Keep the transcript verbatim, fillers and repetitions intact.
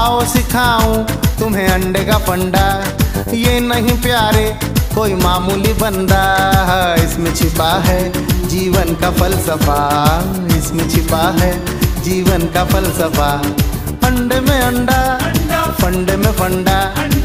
आओ सिखाऊं तुम्हें अंडे का फंडा, ये नहीं प्यारे कोई मामूली बंदा, इसमें छिपा है जीवन का फलसफा, इसमें छिपा है जीवन का फलसफा। अंडे में अंडा, फंडे में फंडा।